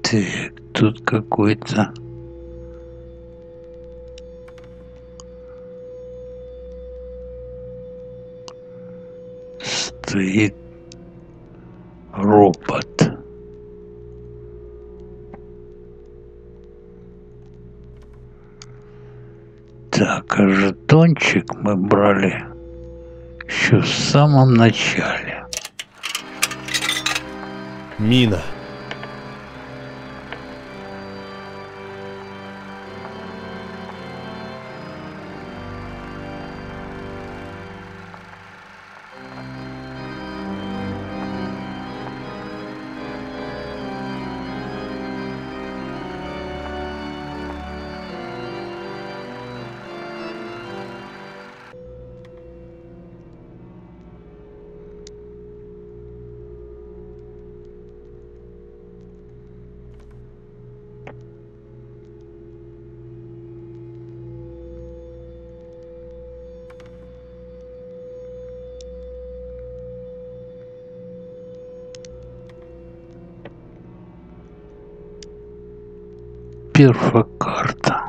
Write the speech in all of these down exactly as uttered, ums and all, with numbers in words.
Так, тут какой-то стоит робот. Так, а жетончик мы брали еще в самом начале. Мина. Перфокарта.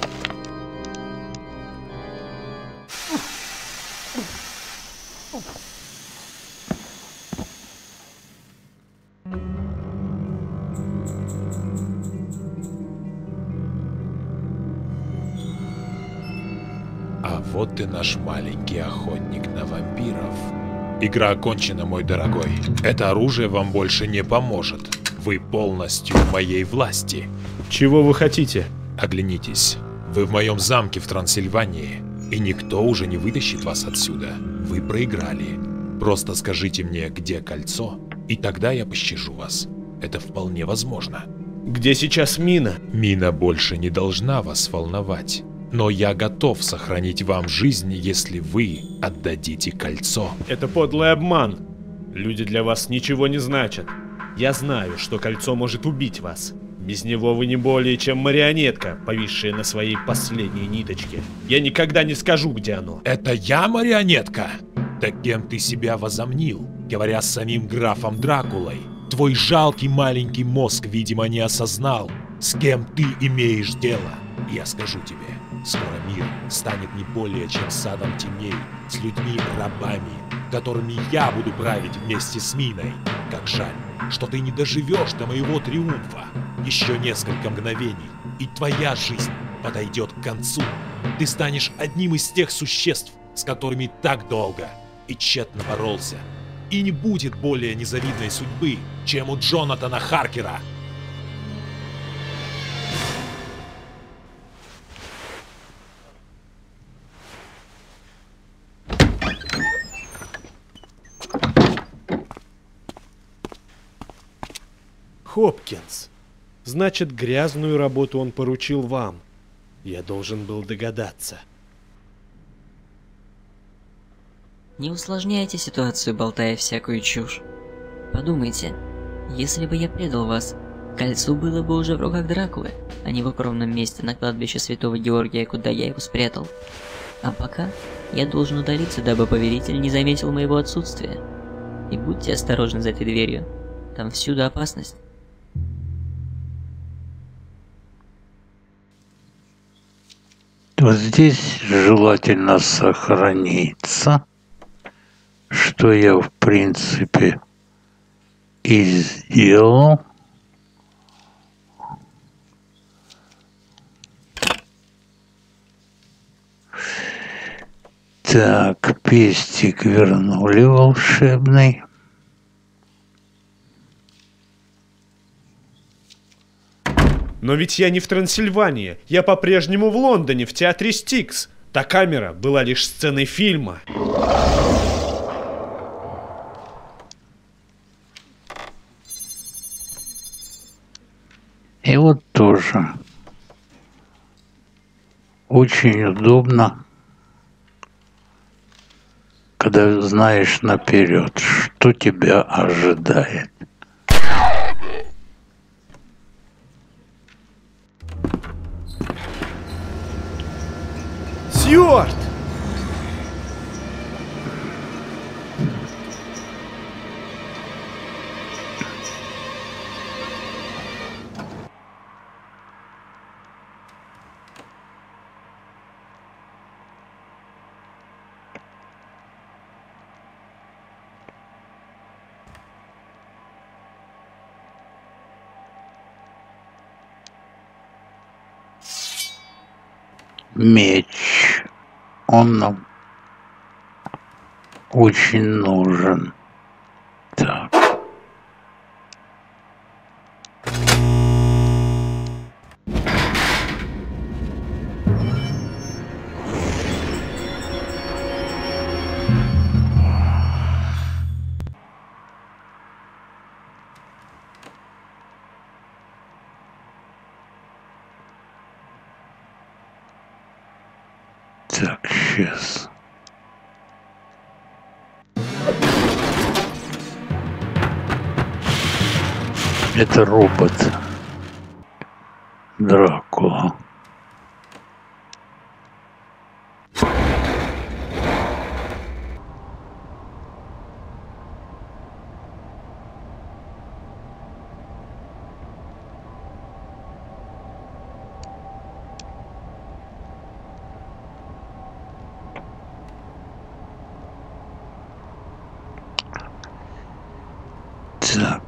А вот и наш маленький охотник на вампиров. Игра окончена, мой дорогой. Это оружие вам больше не поможет. Вы полностью в моей власти. Чего вы хотите? Оглянитесь. Вы в моем замке в Трансильвании, и никто уже не вытащит вас отсюда. Вы проиграли. Просто скажите мне, где кольцо, и тогда я пощажу вас. Это вполне возможно. Где сейчас Мина? Мина больше не должна вас волновать. Но я готов сохранить вам жизнь, если вы отдадите кольцо. Это подлый обман. Люди для вас ничего не значат. Я знаю, что кольцо может убить вас. Без него вы не более чем марионетка, повисшая на своей последней ниточке. Я никогда не скажу, где оно. Это я марионетка? Так кем ты себя возомнил, говоря с самим графом Дракулой? Твой жалкий маленький мозг, видимо, не осознал, с кем ты имеешь дело. Я скажу тебе, скоро мир станет не более чем садом теней, с людьми-рабами, которыми я буду править вместе с Миной. Как жаль, что ты не доживешь до моего триумфа. Еще несколько мгновений, и твоя жизнь подойдет к концу. Ты станешь одним из тех существ, с которыми так долго и тщетно боролся. И не будет более незавидной судьбы, чем у Джонатана Харкера. Хопкинс. Значит, грязную работу он поручил вам. Я должен был догадаться. Не усложняйте ситуацию, болтая всякую чушь. Подумайте, если бы я предал вас, кольцо было бы уже в руках Дракулы, а не в укромном месте на кладбище Святого Георгия, куда я его спрятал. А пока я должен удалиться, дабы повелитель не заметил моего отсутствия. И будьте осторожны за этой дверью, там всюду опасность. Вот здесь желательно сохраниться, что я в принципе и сделал. Так, пестик вернули волшебный. Но ведь я не в Трансильвании, я по-прежнему в Лондоне, в театре Стикс. Та камера была лишь сценой фильма. И вот тоже очень удобно, когда знаешь наперед, что тебя ожидает. Стюарт! меч. Он нам очень нужен. Так. Так, сейчас. Это робот Дракула. Так.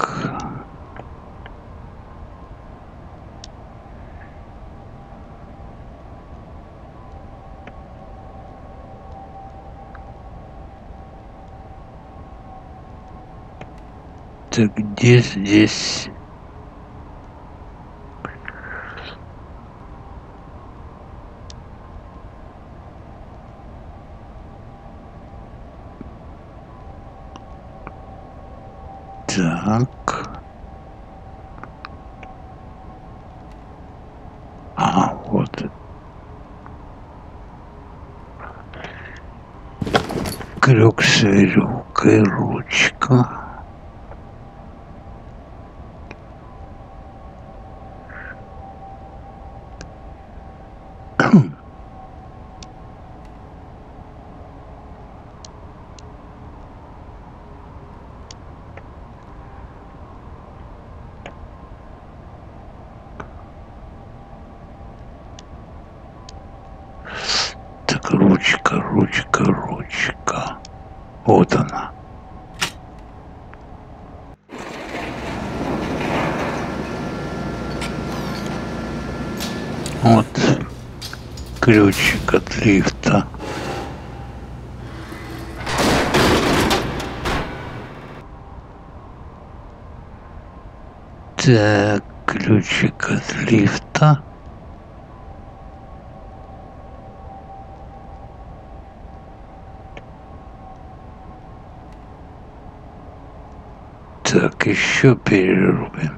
Так, где здесь? Так. А, вот. Крюк с веревкой, ручка. Так, ручка, ручка, ручка. Вот она. Вот ключик от лифта. Так, ключик от лифта. Так, еще перерубим.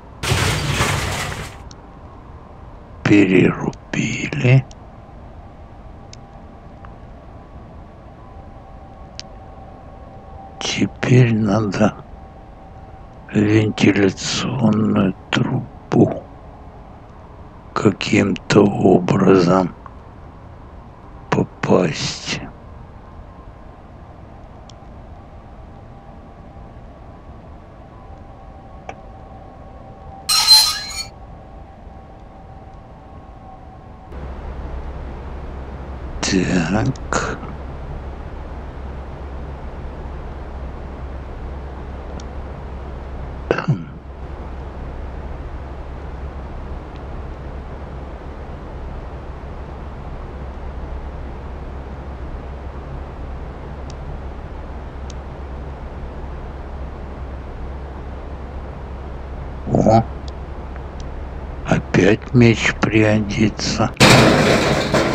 Перерубили. Теперь надо вентиляционную трубу каким-то образом попасть. Так. О, опять меч пригодится.